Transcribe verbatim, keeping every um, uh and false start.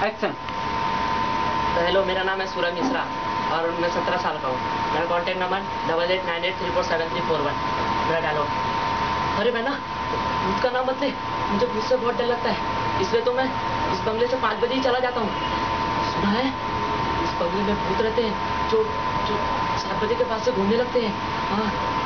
Action. तो hello, मेरा नाम है सूरज मिश्रा और मैं सत्रह साल का हूँ। मेरा contact number double eight nine eight three four seven three four one. मेरा डायलॉग, अरे बहना भूत का नाम मत ले, मुझे भूत से बहुत डर लगता है, इसलिए तो मैं इस बंगले से पाँच बजे ही चला जाता हूँ। सुना है इस बंगले में भूत रहते हैं जो जो सात बजे के बाद से घूमने लगते हैं। हाँ